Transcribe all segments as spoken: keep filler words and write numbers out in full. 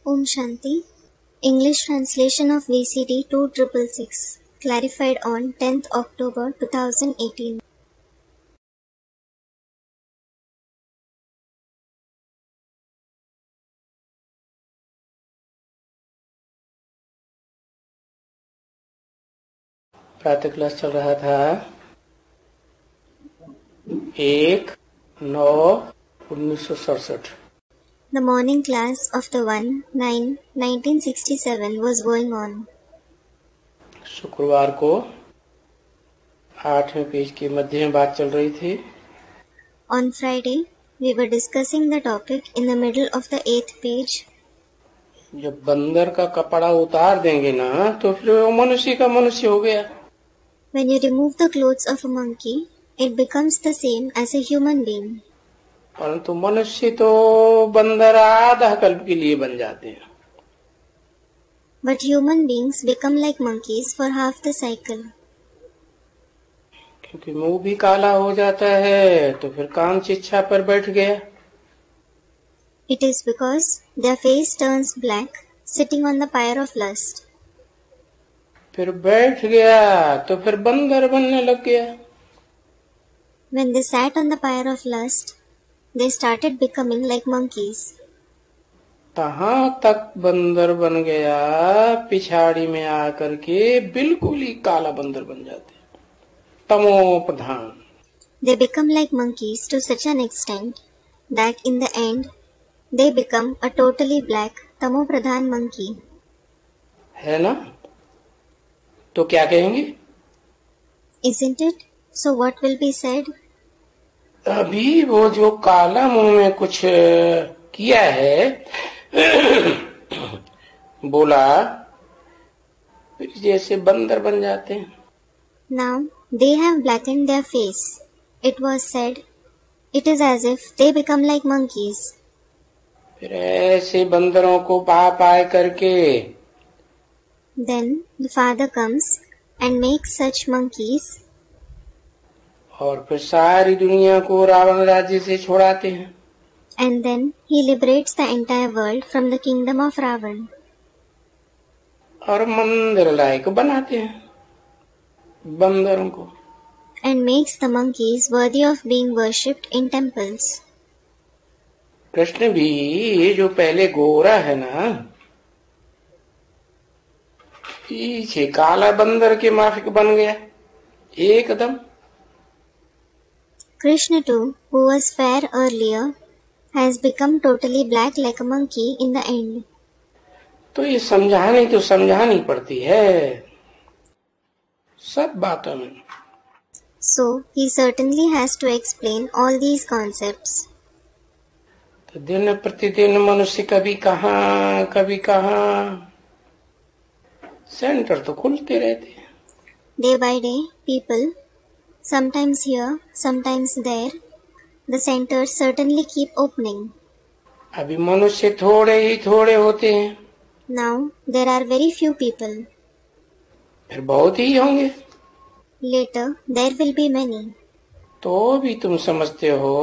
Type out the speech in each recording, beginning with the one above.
Om Shanti. English translation of V C D two six six six, clarified on tenth October twenty eighteen. प्रातः class चल रहा था एक नौ उन्नीस सौ सड़सठ. The morning class of the one nine nineteen sixty-seven was going on. शुक्रवार को आठवें पेज के मध्य में बात चल रही थी. On Friday, we were discussing the topic in the middle of the eighth page. जब बंदर का कपड़ा उतार देंगे ना तो फिर वो मनुष्य का मनुष्य हो गया. When you remove the clothes of a monkey, it becomes the same as a human being. परंतु मनुष्य तो बंदर आधा कल्प के लिए बन जाते हैं. But human beings become like monkeys for half the cycle. क्योंकि मुंह भी काला हो जाता है तो फिर काम शिक्षा पर बैठ गया. It is because their face turns black, sitting on the pyre of lust. फिर बैठ गया तो फिर बंदर बनने लग गया. When they sat on the pyre of lust, they started becoming like monkeys. कहाँ तक बंदर बन गया, पिछाड़ी में आकर के बिल्कुल ही काला बंदर बन जाते. तमो प्रधान. They become like monkeys to such an extent that in the end, they become a totally black tamo pradhan monkey. है ना? तो क्या कहेंगे? Isn't it? So what will be said? अभी वो जो काला मुंह में कुछ किया है बोला फिर जैसे बंदर बन जाते हैं. Now they have blackened their face. It was said, it is as if they become like monkeys. फिर ऐसे बंदरों को पा पाए करके Then the father comes and makes such monkeys. और फिर सारी दुनिया को रावण राज्य से छुड़ाते हैं. And then he liberates the entire world from the kingdom of Ravan. और मंदिर लायक बनाते हैं बंदरों को. And makes the monkeys worthy of being worshipped in temples. Krishna भी ये जो पहले गोरा है ना, पीछे काला बंदर के माफिक बन गया एकदम. Krishna too, who was fair earlier, has become totally black like a monkey in the end. तो ये समझानी तो समझानी पड़ती है सब बातों में. So he certainly has to explain all these concepts. तो दिन प्रतिदिन मनुष्य कभी कहाँ कभी कहाँ सेंटर तो खुलते रहते हैं. Day by day, people, sometimes here, sometimes there, the centers certainly keep opening. अभी मनुष्य थोड़े ही थोड़े होते हैं. Now there are very few people. फिर बहुत ही होंगे. Later there will be many. तो भी तुम समझते हो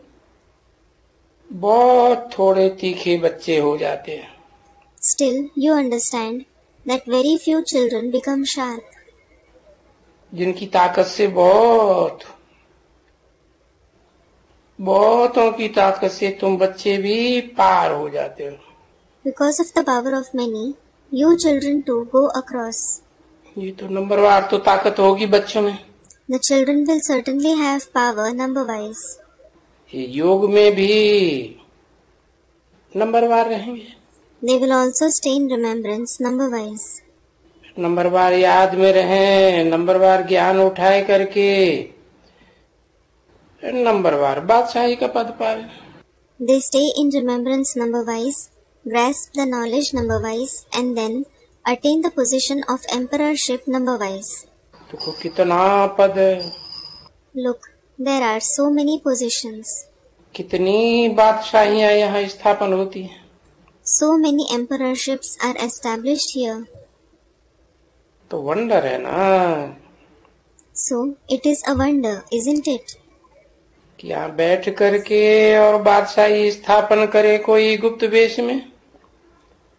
बहुत थोड़े तीखे बच्चे हो जाते हैं. Still you understand that very few children become sharp. जिनकी ताकत से बहुत बहुतों की ताकत से तुम बच्चे भी पार हो जाते हो. Because of the power of many, you children too go across. ये तो नंबरवार तो ताकत होगी बच्चों में. The children will certainly have power number-wise. ये योग में भी नंबरवार रहेंगे. They will also stay in remembrance number-wise. नंबरवार याद में रहें, नंबरवार ज्ञान उठाए करके नंबरवार बादशाही का पद पाए. They stay in remembrance number-wise, grasp the knowledge number-wise, and then attain the position of emperorship number-wise. देखो कितना पद है. Look, there are so many positions. कितनी बादशाहियां यहाँ स्थापन होती हैं. So many emperorships are established here. तो वंडर है ना. So it is a wonder, isn't it? कि यहाँ बैठ करके और बादशाही स्थापन करे कोई गुप्त वेश में.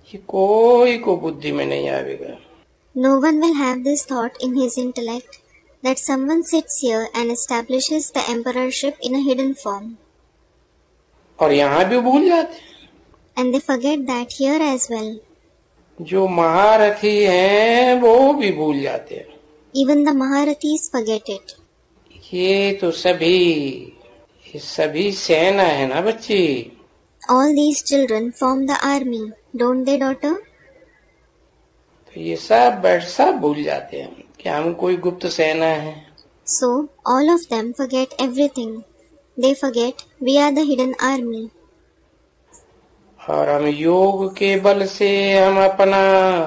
ये कोई को बुद्धि में नहीं आवेगा। No one will have this thought in his intellect that someone sits here and establishes the emperorship in a hidden form. और यहाँ भी भूल जाते हैं। And they forget that here as well. जो महारथी हैं वो भी भूल जाते हैं। Even the Maharathis forget it. ये तो सभी ये सभी सेना है ना बच्ची। All these children form the army, don't they, daughter? तो ये सब बैठ सब भूल जाते हैं कि हम कोई गुप्त सेना है। So all of them forget everything. They forget we are the hidden army. और हम योग के बल से हम अपना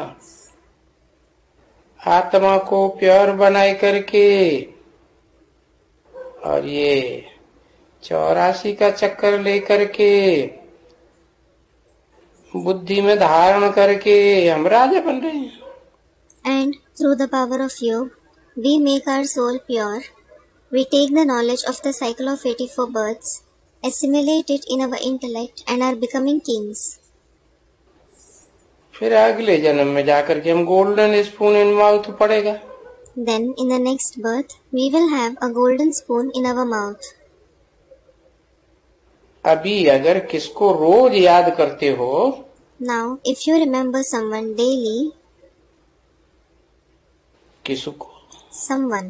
आत्मा को प्योर बनाए करके और ये चौरासी का चक्कर लेकर के बुद्धि में धारण करके हम राजा बन रहे हैं। And through the power of yoga, we make our soul pure. We take the knowledge of the cycle of eighty-four births, assimilate it in our intellect and are becoming kings. फिर अगले जन्म में जाकर के हम गोल्डन स्पून इन माउथ पड़ेगा। Then in the next birth, we will have a golden spoon in our mouth. अभी अगर किसको रोज याद करते हो, Now, if you remember someone daily, किसको someone.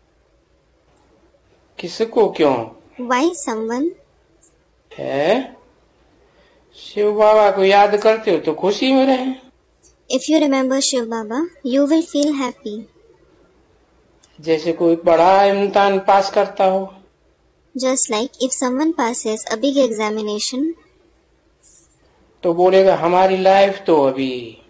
किसको क्यों Why someone? है? शिव बाबा को याद करते हो तो खुशी में रहे। If you remember Shiv Baba, you will feel happy. जैसे कोई बड़ा इम्तिहान पास करता हो, Just like if someone passes a big examination, तो बोलेगा हमारी लाइफ तो अभी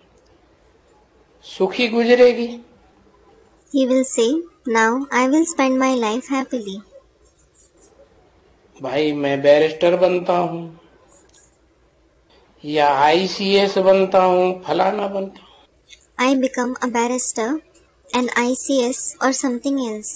सुखी गुजरेगी। he will say, now I will spend my life happily. भाई मैं बैरिस्टर बनता हूँ या आईसीएस बनता हूँ, फलाना बनता हूँ। I become a barrister, an I C S or something else.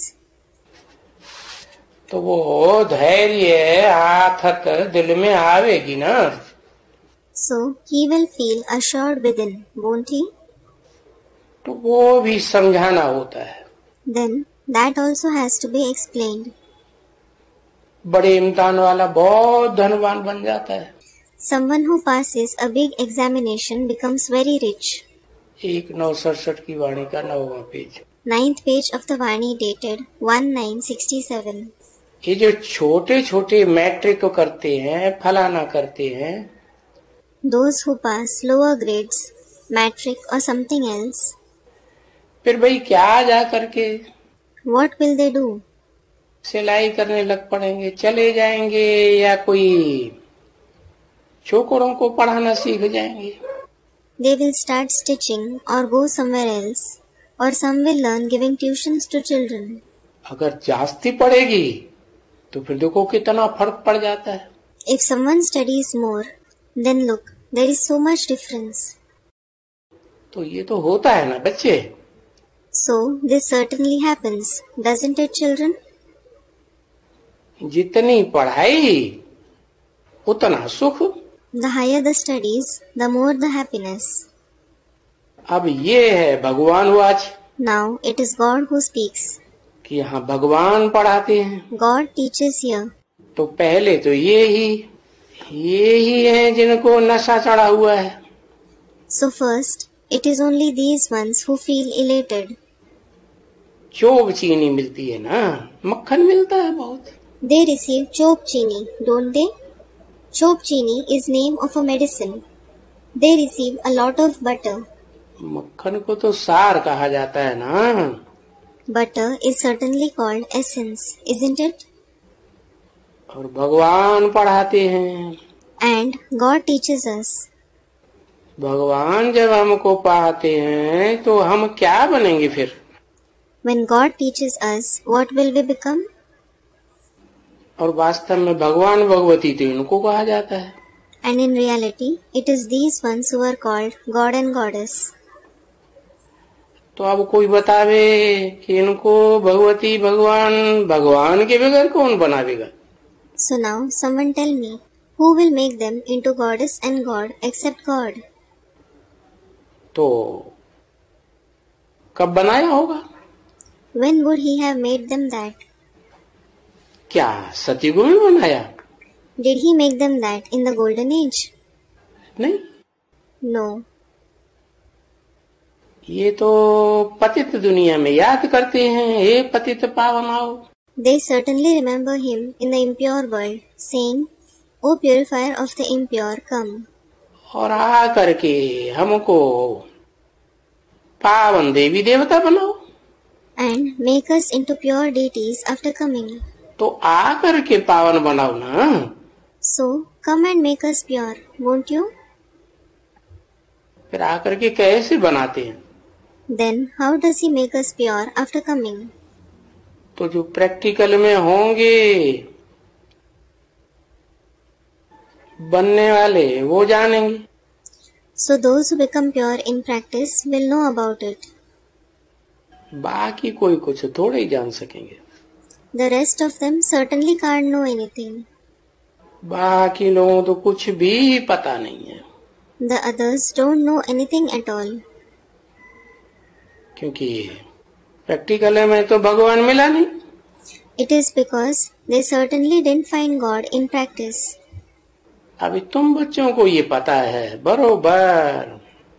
तो वो धैर्य आथत दिल में आवेगी ना। So he will feel assured within, won't he? तो वो भी समझाना होता है। Then that also has to be explained. बड़े इम्तिहान वाला बहुत धनवान बन जाता है। Someone who passes a big examination becomes very rich. एक नौ सड़सठ की वाणी का नौवां page. Ninth page of the Vani dated one nine sixty-seven. ये जो छोटे छोटे मैट्रिक करते हैं, फलाना करते हैं, Those who pass lower grades, matric or something else, फिर भाई क्या जा करके what will they do? सिलाई करने लग पड़ेंगे, चले जाएंगे या कोई छोकरों को पढ़ाना सीख जाएंगे। They will start stitching or go somewhere else, or some will learn giving tuitions to children. अगर जास्ती पड़ेगी तो फिर देखो कितना फर्क पड़ जाता है। If someone studies more, then look, there is so much difference. तो ये तो होता है ना बच्चे। So this certainly happens, doesn't it, children? जितनी पढ़ाई उतना सुख। The higher the studies, the more the happiness. अब ये है भगवान वाच Now it is God who speaks. कि यहाँ भगवान पढ़ाते हैं। God teaches here. तो पहले तो ये ही ये ही है जिनको नशा चढ़ा हुआ है। So first, it is only these ones who feel elated. चोब चीनी मिलती है ना, मक्खन मिलता है बहुत। They receive chop chini, don't they? Chop chini is name of a medicine. They receive a lot of butter. मक्खन को तो सार कहा जाता है ना। Butter is certainly called essence, isn't it? और भगवान पढ़ाते हैं। And God teaches us. भगवान जब हमको पढ़ाते हैं तो हम क्या बनेंगे फिर? When God teaches us, what will we become? और वास्तव में भगवान भगवती तो इनको कहा जाता है। And in reality, it is these ones who are called God and Goddess. तो अब कोई बतावे कि इनको भगवती भगवान भगवान के बगैर कौन बनावेगा? So now, someone tell me, who will make them into Goddess and God except God? तो कब बनाया होगा? When would he have made them that? क्या सतयुग में बनाया? Did he make them that in the golden age? नहीं, No. ये तो पतित दुनिया में याद करते हैं, हे पतित पावन आओ। They certainly remember him in the impure world, saying, O purifier of the impure, come. और आ करके हमको पावन देवी देवता बनाओ। And make us into pure deities after coming. तो आ करके पावन बनाओ ना। So, come and make us pure, won't you? फिर आकर के कैसे बनाते हैं? Then, how does he make us pure after coming? तो जो प्रैक्टिकल में होंगे बनने वाले वो जानेंगे। So those who become pure in practice will know about it. बाकी कोई कुछ थोड़े ही जान सकेंगे। The rest of them certainly can't know anything. बाकी लोगों तो कुछ भी पता नहीं है। The others don't know anything at all. क्योंकि प्रैक्टिकल में तो भगवान मिला नहीं। It is because they certainly didn't find God in practice. अभी तुम बच्चों को ये पता है बरोबर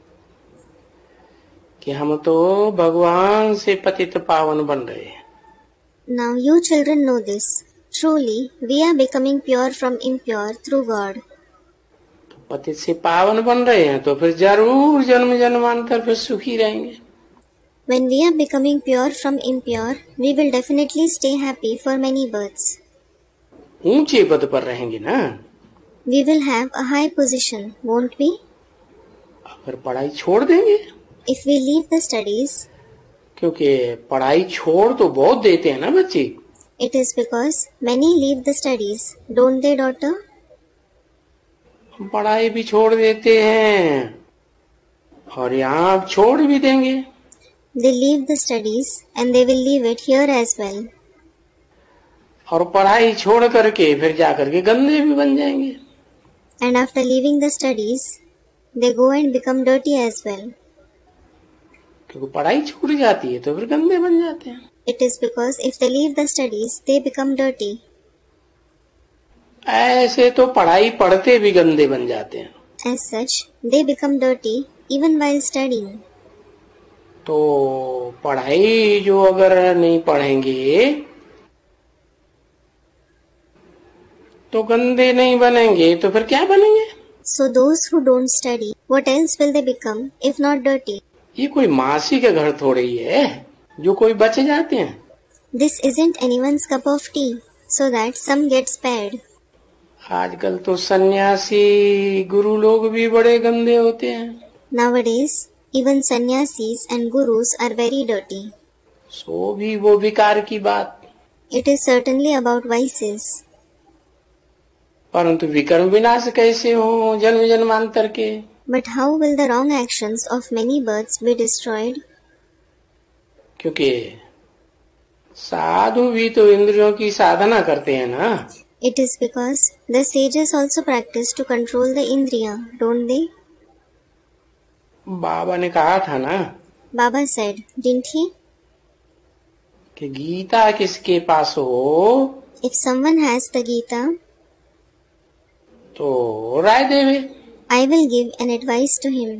कि हम तो भगवान से पतित पावन बन रहे हैं। Now you children know this. Truly, we are becoming pure from impure through God. तो पतित से पावन बन रहे हैं तो फिर जरूर जन्म जन्मांतर फिर सुखी रहेंगे। When we are becoming pure from impure, we will definitely stay happy for many births. ऊंचे पद पर रहेंगे ना। We will have a high position, won't we? अगर पढ़ाई छोड़ देंगे, If we leave the studies, क्योंकि पढ़ाई छोड़ तो बहुत देते हैं ना बच्चे। it is because many leave the studies, don't they, daughter? पढ़ाई भी छोड़ देते हैं और यहाँ आप छोड़ भी देंगे। They leave the studies and they will leave it here as well. और पढ़ाई छोड़ करके फिर जाकर के गंदे भी बन जाएंगे। And after leaving the studies, they go and become dirty as well. क्योंकि पढ़ाई छूट जाती है तो फिर गंदे बन जाते हैं। It is because if they leave the studies, they become dirty. ऐसे तो पढ़ाई पढ़ते भी गंदे बन जाते हैं। As such, they become dirty even while studying. तो पढ़ाई जो अगर नहीं पढ़ेंगे तो गंदे नहीं बनेंगे तो फिर क्या बनेंगे? So those who don't study, what else will they become if not dirty? ये कोई मासी के घर थोड़े ही है जो कोई बच जाते हैं। This isn't anyone's cup of tea, so that some get spared. आजकल तो सन्यासी गुरु लोग भी बड़े गंदे होते हैं। Nowadays, even sannyasis and gurus are very dirty. सो भी वो विकार की बात। It is certainly about vices. परंतु विकर्म विनाश कैसे हो जन्म जन्मांतर के? But how will the wrong actions of many births be destroyed? क्योंकि साधु भी तो इंद्रियों की साधना करते हैं ना। It is because the sages also practice to control the indriya, don't they? बाबा ने कहा था ना, Baba said, didn't he? कि गीता किसके पास हो If someone has the Gita, तो राय देवे। I will give an advice to him.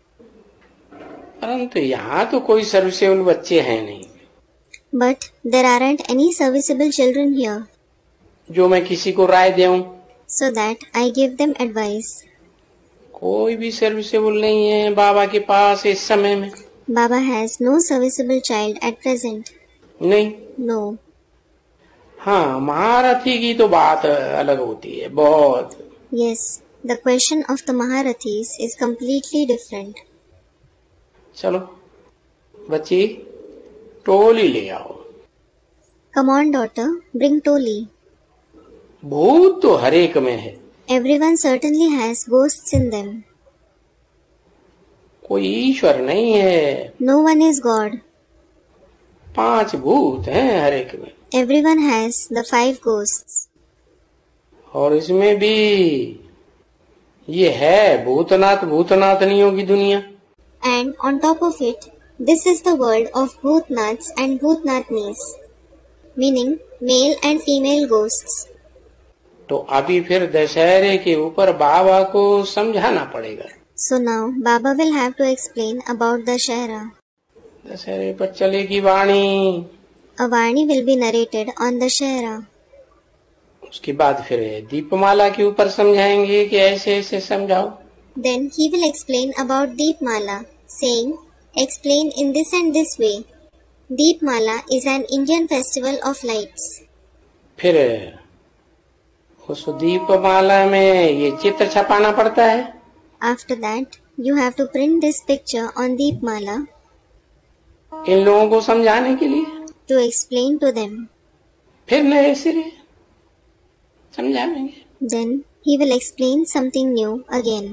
परंतु यहाँ तो कोई सर्विसेबल बच्चे हैं नहीं। But there aren't any serviceable children here, जो मैं किसी को राय दूं। so that I give them advice. कोई भी सर्विसेबल नहीं है बाबा के पास इस समय में। Baba has no serviceable child at present. नहीं। No. हाँ, महारथी की तो बात अलग होती है बहुत। Yes, the question of the Maharathis is completely different. चलो बच्ची टोली ले आओ। Come on, daughter, bring Toli. भूत तो हर एक में है। Everyone certainly has ghosts in them. कोई ईश्वर नहीं है। No one is God. पांच भूत हैं हर एक में। Everyone has the five ghosts. और इसमें भी ये है भूतनाथ भूतनाथनियों की दुनिया। And on top of it, this is the world of Bhutnats and Bhutnatnis, meaning male and female ghosts. तो अभी फिर दशहरे के ऊपर बाबा को समझाना पड़ेगा. So now Baba will have to explain about Dashera. दशहरे पर चलेगी वाणी. A Vani will be narrated on Dashera. उसके बाद फिर दीपमाला के ऊपर समझाएंगे कि ऐसे ऐसे समझाओ. Then he will explain about Deepmala, saying, explain in this and this way. Deepmala is an Indian festival of lights. फिर उस दीपमाला में ये चित्र छपाना पड़ता है. After that, you have to print this picture on Deepmala. इन लोगों को समझाने के लिए. To explain to them. फिर नए सिरे समझाएंगे. Then he will explain something new again.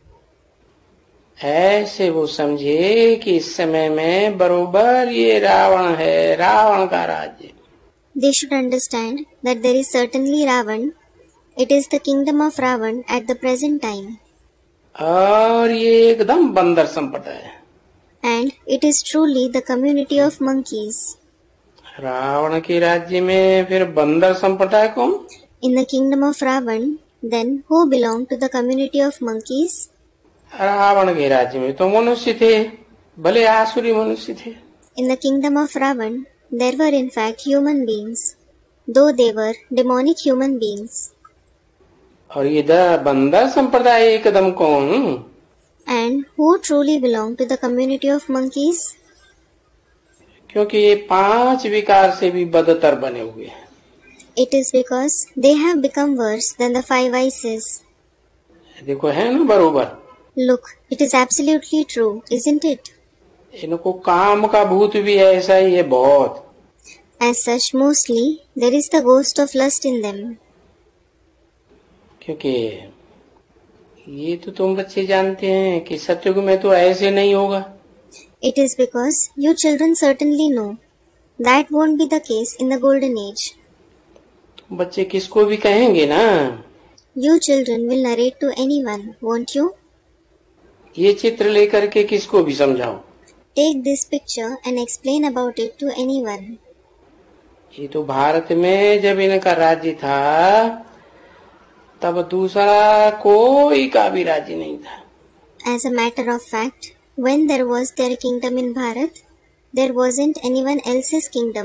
ऐसे वो समझे कि इस समय में बरोबर ये रावण है, रावण का राज्य. They should understand that there is certainly Ravan. It is the kingdom of Ravan at the present time. और ये एकदम बंदर संप्रदाय है. And it is truly the community of monkeys. Ravan के राज्य में फिर बंदर संप्रदाय कौन? In the kingdom of Ravan, then who belong to the community of monkeys? Ravan के राज्य में तो मनुष्य थे, भले आसुरी मनुष्य थे. In the kingdom of Ravan, there were in fact human beings, though they were demonic human beings. और ये बंदर संप्रदाय एकदम कौन? And who truly belong to the community of monkeys? क्योंकि ये पांच विकार से भी बदतर बने हुए हैं. It is because they have become worse than the five vices. देखो है ना बरोबर. Look, it is absolutely true, isn't it? इनको काम का भूत भी ऐसा ही है बहुत. As such, mostly there is the ghost of lust in them. क्योंकि ये तो तुम बच्चे जानते हैं कि सतयुग में तो ऐसे नहीं होगा. It is because you children certainly know that won't be the case in the golden age. तुम बच्चे किसको भी कहेंगे ना. You children will narrate to anyone, won't you? ये चित्र लेकर के किसको भी समझाओ. Take this picture and explain about it to anyone. ये तो भारत में जब इनका राज्य था तब दूसरा कोई का भी राज्य नहीं था. As a matter of fact, when there was their kingdom in Bharat, there wasn't anyone else's kingdom.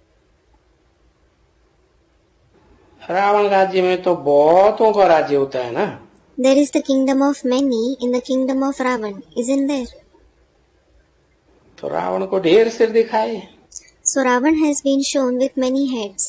Ravan राज्य में तो बहुतों का राज्य होता है ना. There is the kingdom of many in the kingdom of Ravan, isn't there? तो रावण को ढेर सिर दिखाए. So Ravan has been shown with many heads.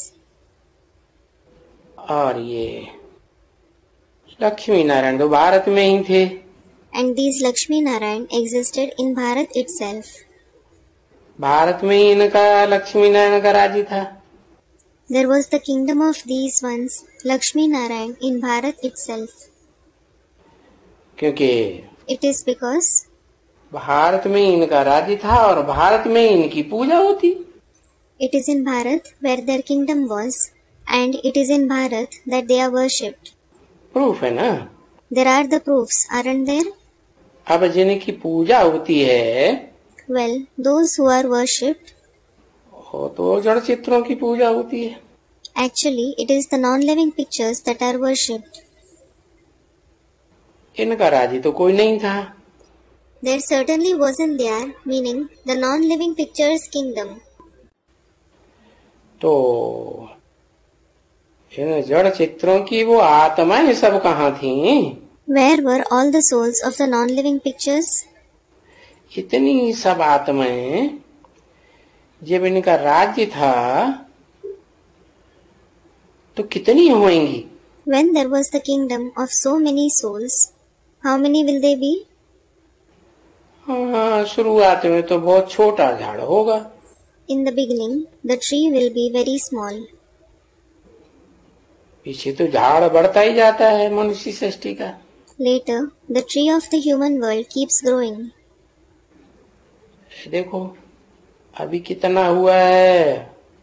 और ये लक्ष्मी नारायण तो भारत में ही थे. And these Lakshmi Narayan existed in Bharat itself. Bharat में ही इनका लक्ष्मी नारायण का राज्य था. There was the kingdom of these ones, Lakshmi Narayan, in Bharat itself. क्योंकि It is because भारत में ही इनका राज्य था और भारत में ही इनकी पूजा होती. It is in Bharat where their kingdom was, and it is in Bharat that they are worshipped. Proof है ना. There are the proofs, aren't there? अब जिनकी पूजा होती है, Well, those who are worshipped, वो तो जड़ चित्रों की पूजा होती है. actually it is the non-living pictures that are worshipped. इनका राज्य तो कोई नहीं था. There certainly wasn't there, meaning the non-living pictures kingdom. तो इन जड़ चित्रों की वो आत्माएं सब कहाँ थी? Where were all the souls of the non-living pictures? इतनी सब आत्माएं जब इनका राज्य था तो कितनी होंगी? When there was the kingdom of so many souls, how many will they be? हाँ, शुरुआत में तो बहुत छोटा झाड़ होगा. In the beginning, the tree will be very small. पीछे तो झाड़ बढ़ता ही जाता है मनुष्य सृष्टि का. Later, the tree of the human world keeps growing. देखो अभी कितना हुआ है.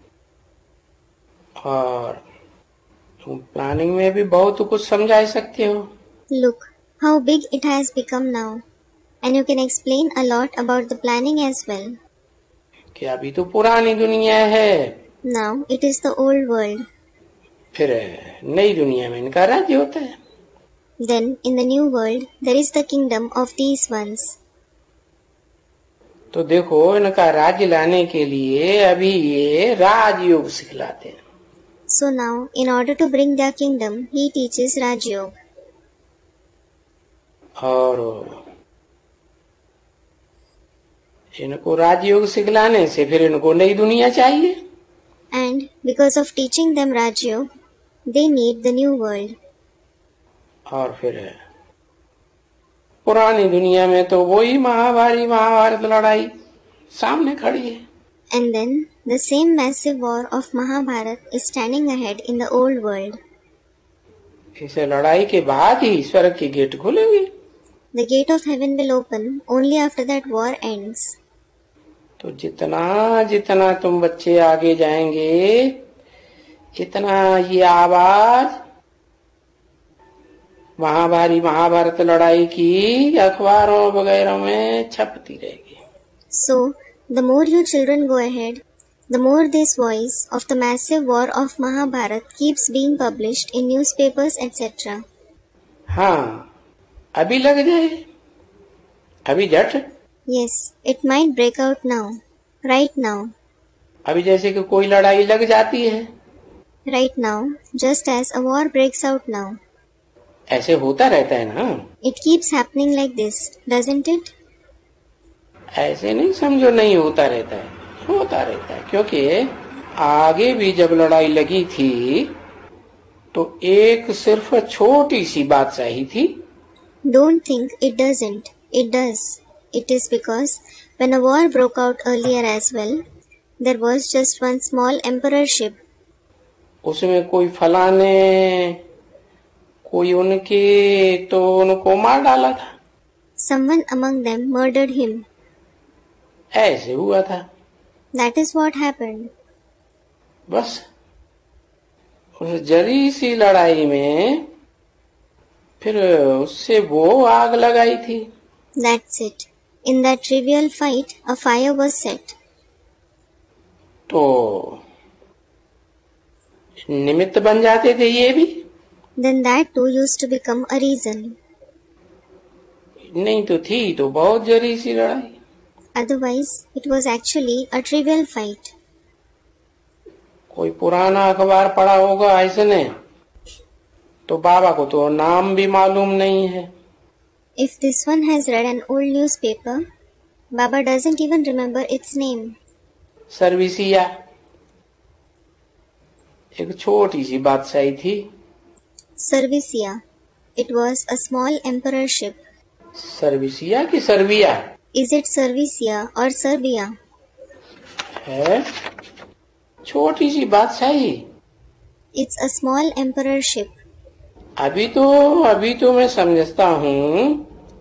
और तुम प्लानिंग में भी बहुत कुछ समझा सकते हो. Look how big it has become now. And you can explain a lot about the planning as well. कि अभी तो पुरानी दुनिया है, Now it is the old world. फिर नई दुनिया में इनका राज्य होता है। Then in the new world there is the kingdom of these ones. तो देखो, इनका राज्य लाने के लिए अभी ये राजयोग सिखलाते हैं। So now in order to bring their kingdom he teaches Raj Yoga. और इनको राजयोग सिखलाने से फिर इनको नई दुनिया चाहिए। And because of teaching them Raj Yoga, they need the new world. और फिर पुरानी दुनिया में तो वही महाभारी महाभारत लड़ाई सामने खड़ी है। And then the same massive war of Mahabharata is standing ahead in the old world. इस लड़ाई के बाद ही स्वर्ग के गेट खुलेंगे। The gate of heaven will open only after that war ends. तो जितना जितना तुम बच्चे आगे जाएंगे, इतना ये आवाज महाभारी महाभारत लड़ाई की अखबारों वगैरह में छपती रहेगी। So, the more you children go ahead, the more this voice of the massive war of Mahabharata keeps being published in newspapers et cetera. हाँ, अभी लग जाए, अभी झट। Yes, it might break out now, right now. अभी जैसे कि कोई लड़ाई लग जाती है, Right now, just as a war breaks out now. ऐसे होता रहता है ना। It keeps happening like this, doesn't it? ऐसे नहीं समझो नहीं होता रहता है, होता रहता है। क्योंकि आगे भी जब लड़ाई लगी थी तो एक सिर्फ छोटी सी बात चाहिए थी। Don't think it doesn't. It does. It is because when a war broke out earlier as well, there was just one small emperorship. उसमें कोई फलाने कोई उनके तो उनको मार डाला था। Someone among them murdered him. ऐसे हुआ था। That is what happened. बस उस जरी सी लड़ाई में फिर उससे वो आग लगाई थी। That's it. In that trivial fight, a fire was set. तो निमित्त बन जाते थे ये भी। Then that too used to become a reason. नहीं तो थी तो बहुत जरी सी लड़ाई। Otherwise, it was actually a trivial fight. कोई पुराना अखबार पढ़ा होगा इसने, तो बाबा को तो नाम भी मालूम नहीं है। If this one has read an old newspaper, Baba doesn't even remember its name. सर्विसिया एक छोटी सी बादशाही थी। Servicia. It was a small emperorship. Servicia की Serbia Is it Servicia or Serbia? है, छोटी सी बादशाही। It's a small emperorship. अभी तो अभी तो मैं समझता हूँ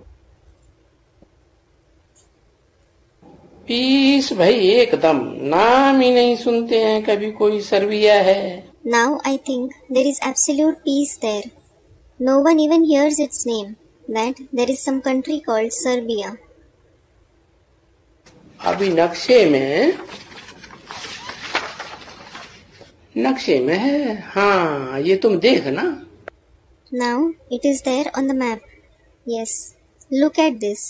पीस भाई एकदम नाम ही नहीं सुनते हैं कभी कोई सर्बिया है। Now I think there is absolute peace there. No one even hears its name, that there is some country called Serbia. अभी नक्शे में नक्शे में है। हाँ, ये तुम देख ना। Now it is there on the map. Yes, look at this.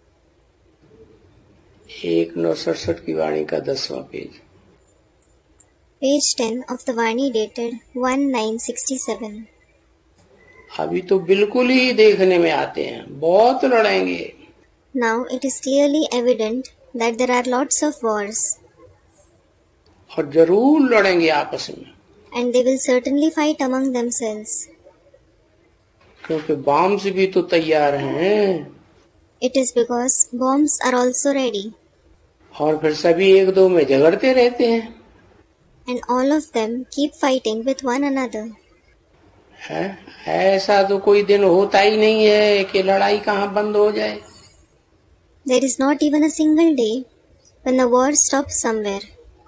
एक नौ सड़सठ की वाणी का दसवां page. Page ten of the Vani dated nineteen sixty-seven. अभी तो बिल्कुल ही देखने में आते हैं, बहुत लड़ेंगे। Now it is clearly evident that there are lots of wars. और जरूर लड़ेंगे आपस में। And they will certainly fight among themselves. क्योंकि बॉम्ब्स भी तो तैयार हैं। It is because bombs are also ready. और फिर सभी एक दो में झगड़ते रहते हैं। And all of them keep fighting with one another. है, ऐसा तो कोई दिन होता ही नहीं है कि लड़ाई कहाँ बंद हो जाए। There is not even a single day when the war stops somewhere.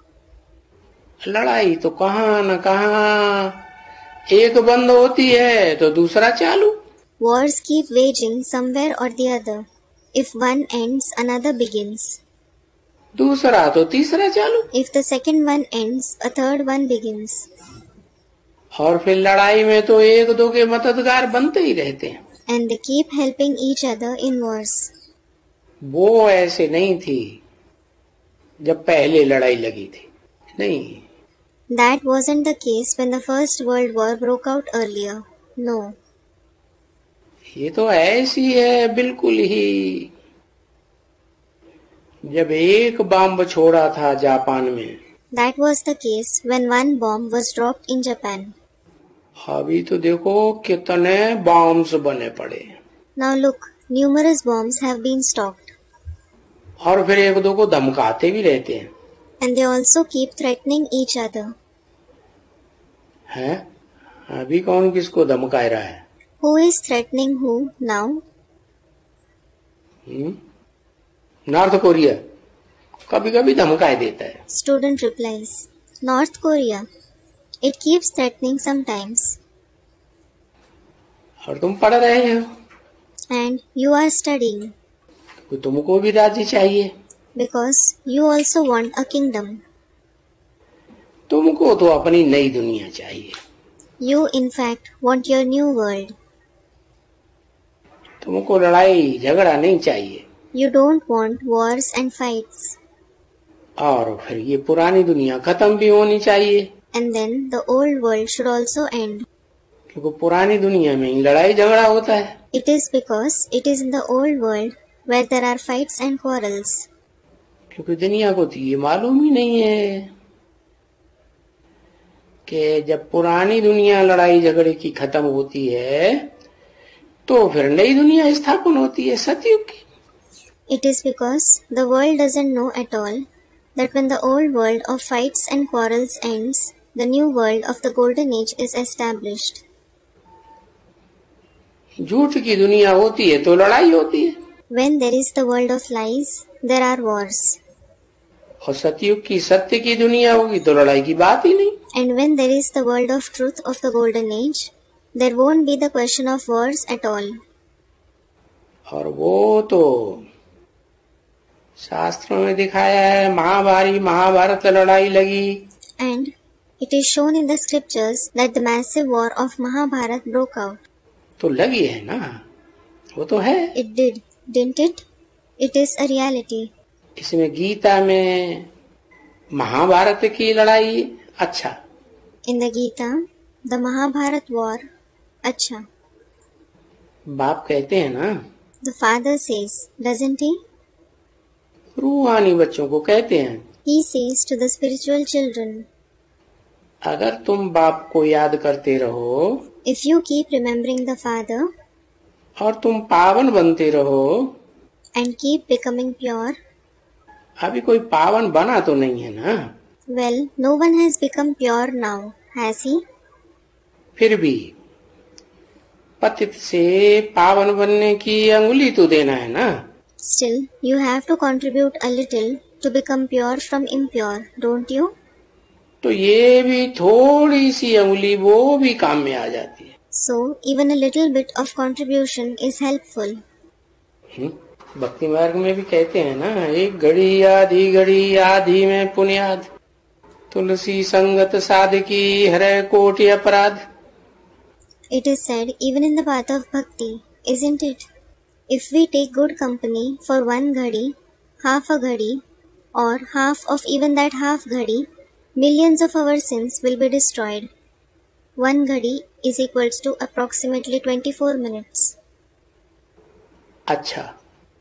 लड़ाई तो कहाँ न कहाँ एक बंद होती है तो दूसरा चालू। Wars keep waging somewhere or the other. If one ends, another begins. दूसरा तो तीसरा चालू, If the second one ends, a third one begins. और फिर लड़ाई में तो एक दो के मददगार बनते ही रहते हैं। And they keep helping each other in wars. वो ऐसे नहीं थी जब पहले लड़ाई लगी थी, नहीं। That wasn't the case when the First World War broke out earlier. No. ये तो ऐसी है बिल्कुल ही जब एक बम छोड़ा था जापान में। That was the case when one bomb was dropped in Japan. अभी तो देखो कितने बॉम्ब्स बने पड़े। Now look, numerous bombs have been stocked. और फिर एक दो को धमकाते भी रहते हैं। And they also keep threatening each other. हैं? अभी कौन किसको धमका रहा है? Who is threatening who now? Hmm? North Korea कभी कभी धमकाए देता है। Student replies, North Korea. It keeps threatening sometimes. और तुम पढ़ रहे हो। And you are studying. तो तुमको भी राज्य चाहिए। Because you also want a kingdom. तुमको तो अपनी नई दुनिया चाहिए। You in fact want your new world. तुमको लड़ाई झगड़ा नहीं चाहिए। You don't want wars and fights. और फिर ये पुरानी दुनिया खत्म भी होनी चाहिए। And then the old world should also end. क्योंकि पुरानी दुनिया में ही लड़ाई झगड़ा होता है। It is because it is in the old world where there are fights and quarrels. क्योंकि दुनिया को तो ये मालूम ही नहीं है कि जब पुरानी दुनिया लड़ाई झगड़े की खत्म होती है तो फिर नई दुनिया स्थापन होती है सतयुग की। It is because the world doesn't know at all that when the old world of fights and quarrels ends, the new world of the golden age is established. झूठ की दुनिया होती है तो लड़ाई होती है। When there is the world of lies, there are wars. और सतयुग की सत्य की दुनिया होगी तो लड़ाई की बात ही नहीं। And when there is the world of truth of the golden age, there won't be the question of wars at all. और वो तो शास्त्रों में दिखाया है, महाभारी महाभारत लड़ाई लगी। And it is shown in the scriptures that the massive war of Mahabharat broke out. तो लगी है ना, वो तो है। It did, didn't it? It is a reality. इसमें गीता में महाभारत की लड़ाई अच्छा। In the Gita, the Mahabharat war, अच्छा। बाप कहते हैं ना, The father says, doesn't he? रूहानी बच्चों को कहते हैं। He says to the spiritual children, अगर तुम बाप को याद करते रहो, if you keep remembering the father, और तुम पावन बनते रहो, and keep becoming pure, अभी कोई पावन बना तो नहीं है ना? well, no one has become pure now, has he? फिर भी पतित से पावन बनने की अंगुली तो देना है ना? Still, you have to contribute a little to become pure from impure, don't you? तो ये भी थोड़ी सी अंगुली वो भी काम में आ जाती है। So, even a little bit of contribution is helpful. भक्ति मार्ग में भी कहते हैं ना, एक घड़ी आधी घड़ी आधी में पुण्याद, तुलसी संगत साधकी हरे कोटि अपराध। It is said even in the path of bhakti, isn't it? If we take good company for one ghadi, half a ghadi, or half of even that half ghadi, millions of our sins will be destroyed. One ghadi is equals to approximately twenty-four minutes. अच्छा,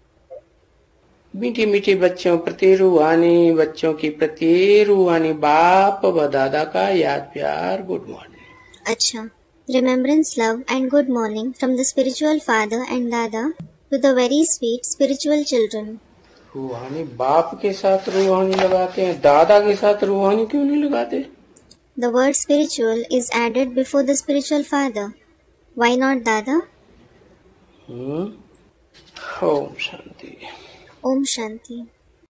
मीठी मीठी बच्चों प्रति रूहानी बच्चों की प्रति रूहानी बाप व दादा का याद प्यार, गुड मॉर्निंग। अच्छा, remembrance, love and good morning from the spiritual father and dada to the very sweet spiritual children. रूहानी बाप के साथ रूहानी लगाते हैं, दादा के साथ रूहानी क्यों नहीं लगाते? The word spiritual is added before the spiritual father. Why not dada? Hmm, Om Shanti. Om Shanti.